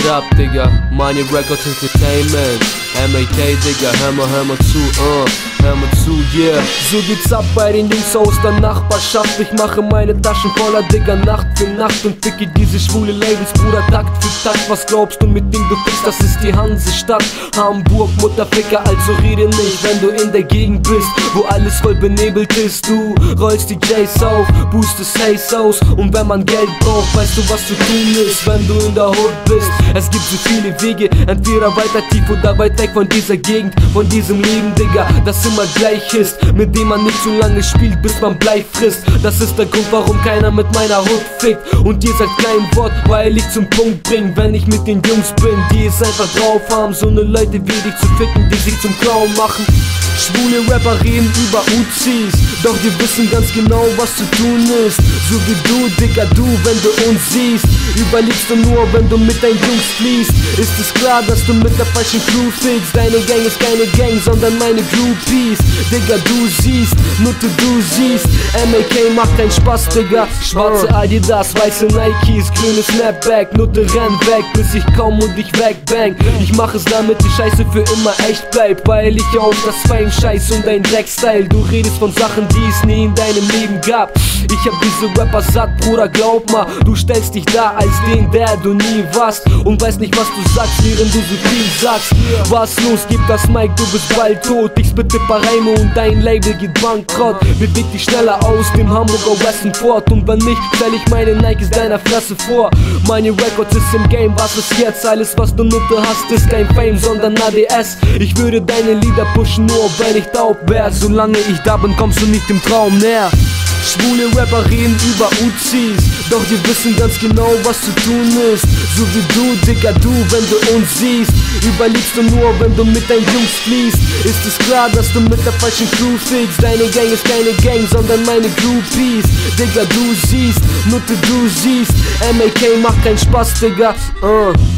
geht ab, Digga? Money Records Entertainment. MAK, Digga, hör mal zu, hör mal zu, yeah. So geht's ab bei den Jungs aus der Nachbarschaft. Ich mache meine Taschen voller, Digga, Nacht für Nacht und ficke diese schwule Labels, Bruder, Takt für Takt. Was glaubst du, mit dem du fickst? Das ist die Hansestadt Hamburg, Mutterficker, also rede nicht, wenn du in der Gegend bist, wo alles voll benebelt ist. Du rollst die J's auf, boostest Haze aus, und wenn man Geld braucht, weißt du, was zu tun ist, wenn du in der Hood bist. Es gibt so viele Wege, entweder weiter tief oder weit weg von dieser Gegend, von diesem Leben, Digga, das immer gleich ist, mit dem man nicht so lange spielt, bis man Blei frisst. Das ist der Grund, warum keiner mit meiner Hood fickt und dir sagt kein Wort, weil ich zum Punkt bring, wenn ich mit den Jungs bin, die es einfach drauf haben, so ne Leute wie dich zu ficken, die sich zum Clown machen. Schwule Rapper reden über Uzis, doch wir wissen ganz genau, was zu tun ist. So wie du, Digga, du, wenn du uns siehst, überlebst du nur, wenn du mit deinen Jungs fließt. Ist es klar, dass du mit der falschen Crew fickst? Deine Gang ist keine Gang, sondern meine Groupies. Digga, du siehst, Nutte, du siehst, MAK macht keinen Spaß, Digga. Schwarze Adidas, weiße Nikes, grüne Snapback, Nutte renn weg, bis ich komm und dich wegbang. Ich mach es, damit die Scheiße für immer echt bleibt, weil ich auf das Fame-Scheiß und dein Dreckstyle. Du redest von Sachen, die es nie in deinem Leben gab. Ich hab diese Rapper satt, Bruder, glaub mal. Du stellst dich da als den, der du nie warst, und weißt nicht, was du sagst, während du so viel sagst. Was los, gib das Mic, du bist bald tot. Ich spitte paar Reime und dein Label geht bankrott. Beweg dich schneller aus dem Hamburger Westen fort, und wenn nicht, stell ich meine Nikes deiner Fresse vor. Meine Records ist im Game, was ist jetzt? Alles, was du Nutte hast, ist kein Fame, sondern ADS. Ich würde deine Lieder pushen, nur wenn ich taub wär. Solange ich da bin, kommst du nicht dem Traum näher. Schwule Rapper reden über Uzis, doch wir wissen ganz genau, was zu tun ist. So wie du, Digga, du, wenn du uns siehst, überlebst du nur, wenn du mit deinen Jungs fließt. Ist es klar, dass du mit der falschen Crew fickst? Deine Gang ist keine Gang, sondern meine Groupies. Digga, du siehst, Nutte, du siehst, MAK macht keinen Spaß, Digga,